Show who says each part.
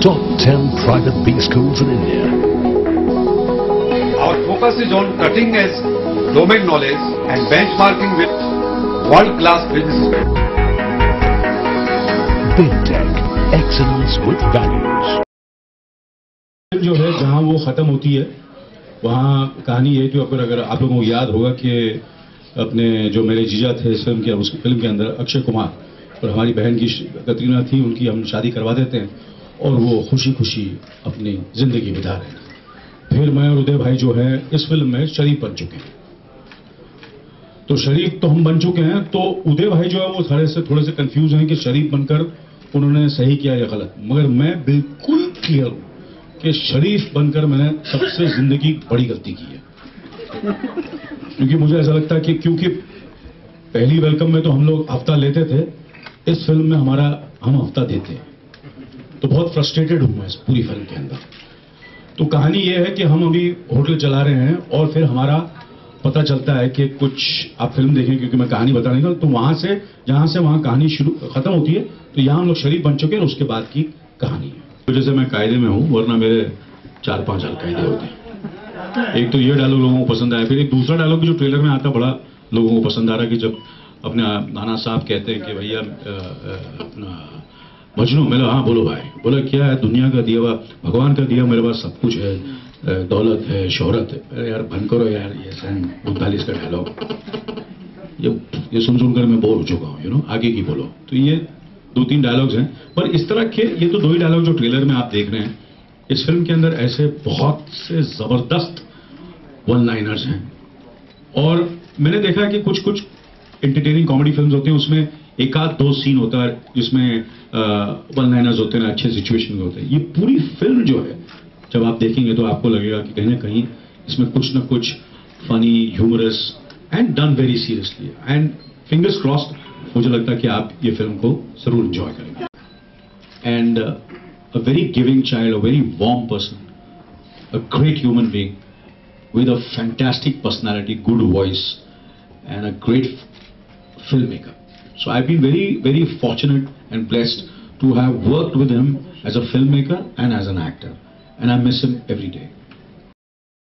Speaker 1: top 10 private B schools in India.
Speaker 2: Our focus is on cutting edge domain knowledge and benchmarking with world-class businesses.
Speaker 1: Big Tech, excellence with values.
Speaker 3: जो है जहां वो खत्म होती है वहां कहानी ये कि अगर आप लोगों को याद होगा कि अपने जो मेरे जीजा थे इस फिल्म के उस फिल्म के अंदर अक्षय कुमार और हमारी बहन की कतरीना थी, उनकी हम शादी करवा देते हैं और वो खुशी खुशी अपनी जिंदगी बिता रहे हैं। फिर मैं और उदय भाई जो है इस फिल्म में शरीफ बन चुके हैं। तो शरीफ तो हम बन चुके हैं, तो उदय भाई जो है वो थोड़े से कंफ्यूज हैं कि शरीफ बनकर उन्होंने सही किया या गलत। मगर मैं बिल्कुल क्लियर हूं कि शरीफ बनकर मैंने सबसे जिंदगी बड़ी गलती की है। क्योंकि मुझे ऐसा लगता है कि क्योंकि पहली वेलकम में तो हम लोग हफ्ता लेते थे, इस फिल्म में हम हफ्ता देते हैं। तो बहुत फ्रस्ट्रेटेड हूं मैं इस पूरी फिल्म के अंदर। तो कहानी यह है कि हम अभी होटल चला रहे हैं और फिर हमारा पता चलता है कि कुछ, आप फिल्म देखें क्योंकि मैं कहानी बता नहीं, तो वहां से जहां से वहां कहानी खत्म होती है, तो यहां हम लोग शरीफ बन चुके हैं और उसके बाद की कहानी है। तो जैसे मैं कायदे में हूं, वरना मेरे 4-5 अलकायदे होते हैं। एक तो ये डायलॉग लोगों को पसंद आया, फिर एक दूसरा डायलॉग जो ट्रेलर में आता बड़ा लोगों को पसंद आ रहा कि जब अपने नाना साहब कहते हैं कि भैया मजनू, मैंने हाँ बोलो भाई, बोला क्या है, दुनिया का दिया हुआ, भगवान का दिया मेरे पास सब कुछ है, दौलत है, शोहरत है। अरे यार बंद करो यार, ये सन 39 का डायलॉग, ये सुनकर मैं बोर हो चुका हूँ, आगे की बोलो। तो ये 2-3 डायलॉग्स हैं, पर इस तरह के ये तो 2 ही डायलॉग जो ट्रेलर में आप देख रहे हैं। इस फिल्म के अंदर ऐसे बहुत से जबरदस्त वन लाइनर्स हैं और मैंने देखा कि कुछ एंटरटेनिंग कॉमेडी फिल्म्स होती हैं, उसमें 1-2 सीन होता है जिसमें वन लाइनर्स होते हैं, अच्छे सिचुएशन होते हैं। ये पूरी फिल्म जो है जब आप देखेंगे तो आपको लगेगा कि कहीं ना कहीं इसमें कुछ ना कुछ funny, humorous and done very seriously, and fingers crossed, मुझे लगता है कि आप ये फिल्म को जरूर एंजॉय करेंगे। And a very giving child, a very warm person, a great human being with a fantastic personality, good voice, and a great filmmaker. So I've been very, very fortunate and blessed to have worked with him as a filmmaker and as an actor, and I miss him every day.